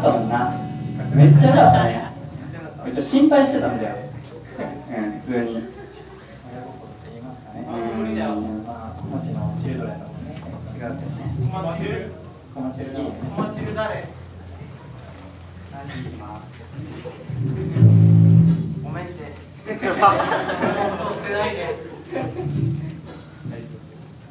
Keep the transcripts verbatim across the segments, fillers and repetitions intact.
ったもんな。めっちゃ良かったね。めっちゃ心配してたんだよ。うん、普通に。無理だよ。まあ、もちのチルドレンだもんね。違うけどね。コマチル。コマチル。コマチル誰？何言います。ごめんって。そうしてないで。大丈夫。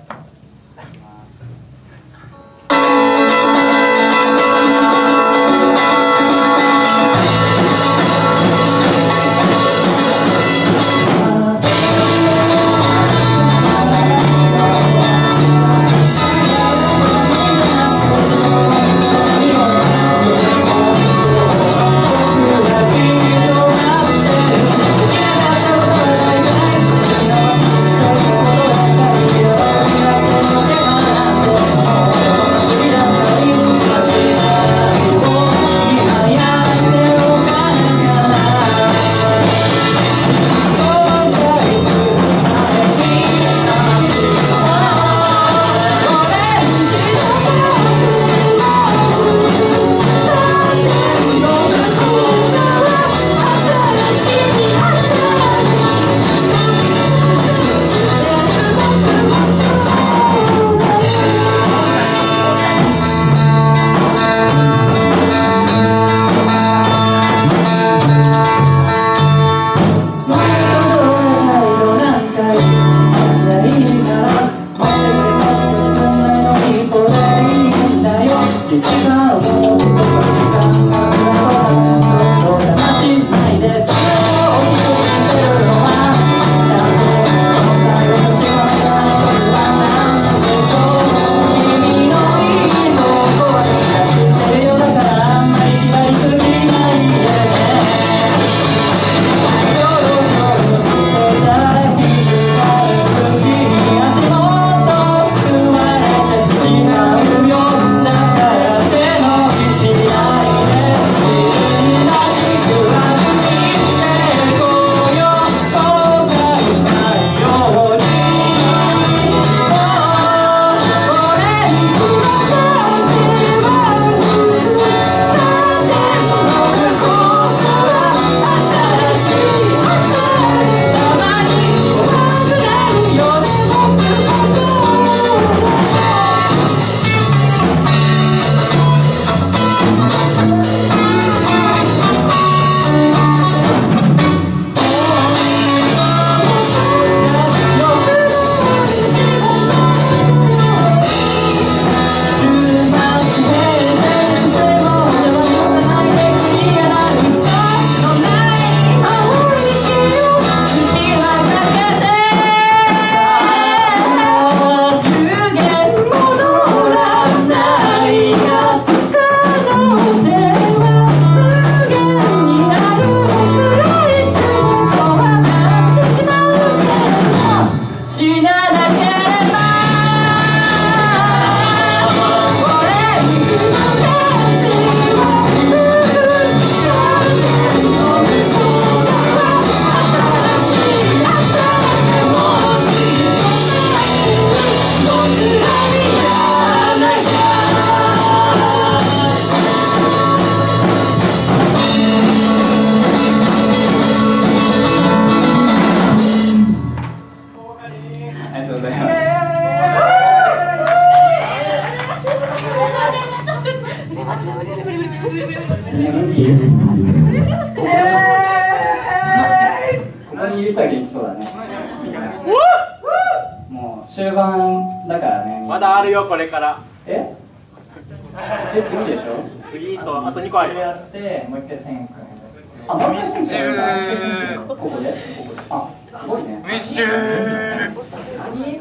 終盤だからね。 まだあるよこれから。 え？え次でしょ？ 次とあとにこあります。 やってもう一回線組む。あ、もう一回線組む。ここで？あ、すごいね。ウィッシュー。何？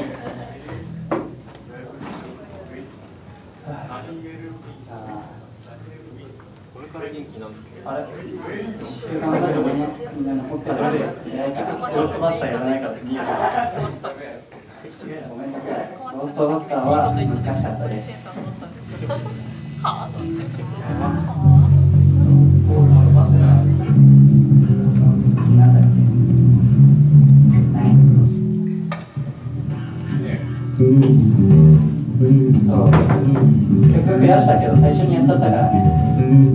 これから元気なんだっけ？ あれ？終盤だとみんなみんな残ってる。やらないから。ローストバスターやらないから次。ごめんなさい。ローストバスターは難しかったです。はぁ。なんだっけ。そう。曲増やしたけど最初にやっちゃったからね。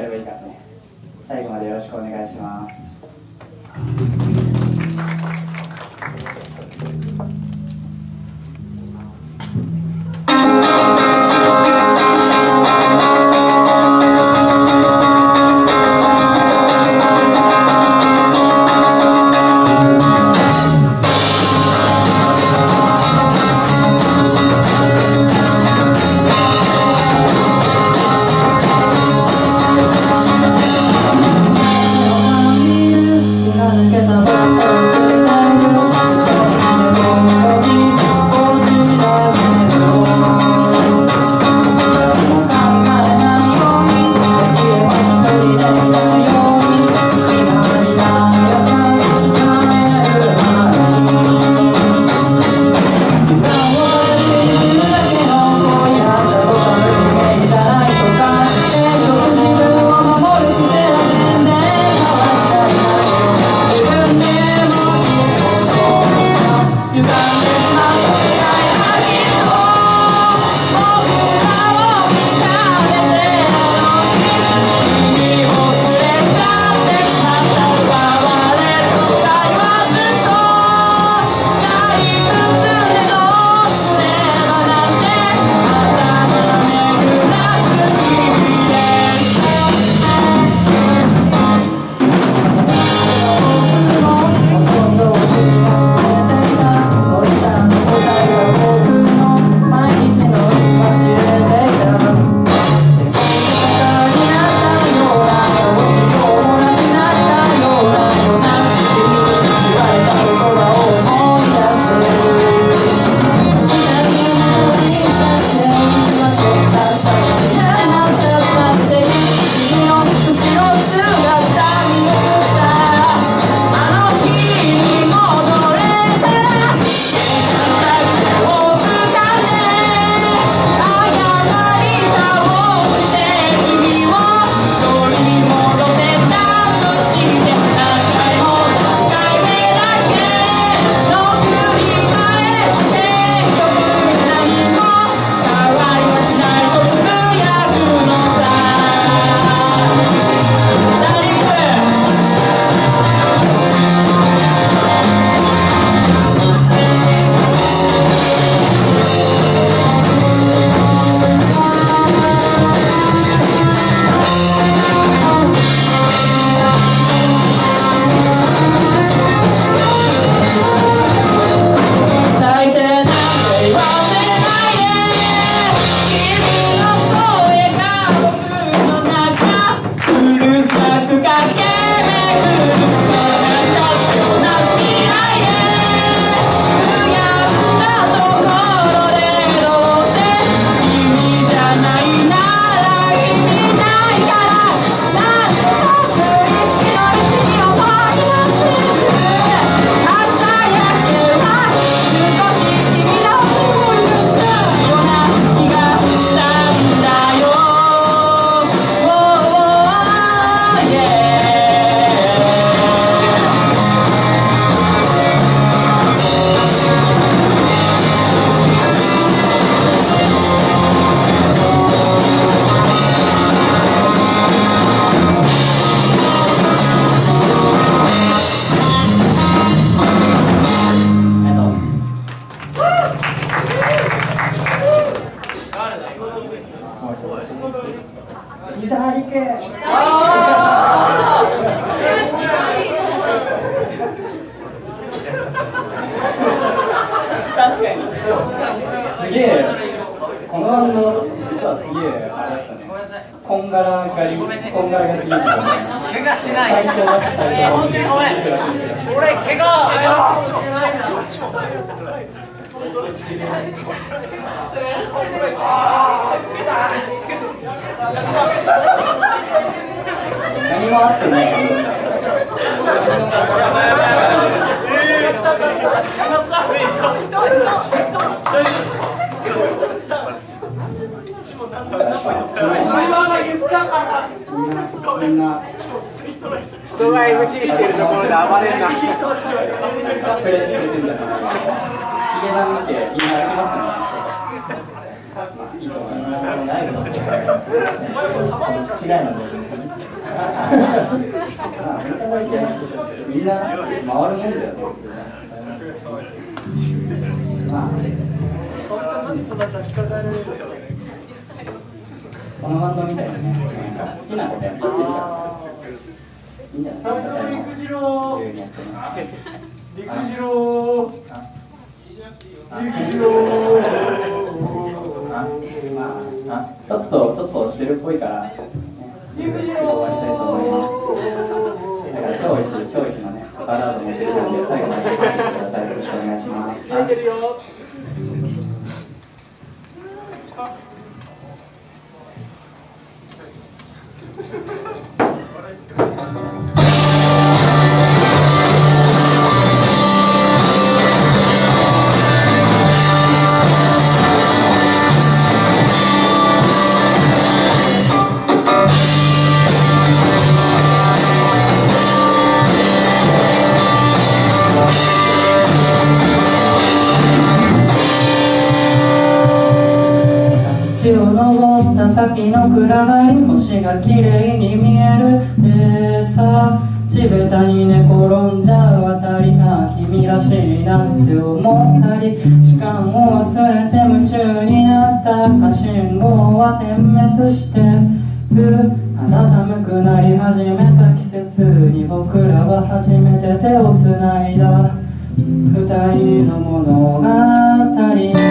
やればいいからね。最後までよろしくお願いします。 左系。 確かに。すげえ。このバンド実はすげえあれだったね。こんがらがり、こんがらがち。怪我しない。 最強だしたり。 本当にごめん。それ怪我。 何もあってない感じだった。みんな人が エムシー してるところで暴れるな。 プレゼントじゃないですか。ヒゲダン見てみんな飽きますね。まあいいと思います。ないの。違いのみんな回るもんだよね。まあ、 川合さん、なんでそんな抱きかかえられるんですか。 このバンドみたいにね、なんか好きなことやっちゃってるから。いいんじゃないですか。自由にやってね。 陸次郎。陸次郎。 あ、ちょっとちょっとしてるっぽいから、ね、すぐ終わりたいと思います。だから今日一今日一のねバラード持ってる感じで最後まで聞いてください。よろしくお願いします。 切れてるよ。 道を登った先の暗がり、星が綺麗に見えるでさ、地べたに寝転んじゃうあたりが君らしいなって思ったり、時間を忘れて夢中になった赤信号は点滅してる。肌寒くなり始めた季節に僕らは初めて手をつないだ。二人の物語